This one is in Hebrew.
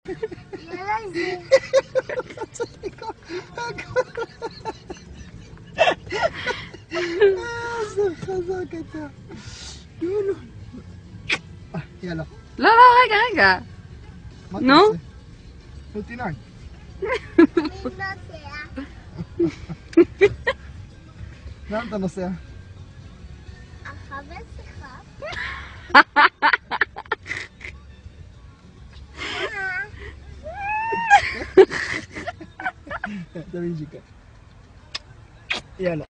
יאללה. לא, לא, רגע, רגע. נו? תינוק. לאן אתה נוסע? החבר שיחה. תמיד שיקה. יאללה.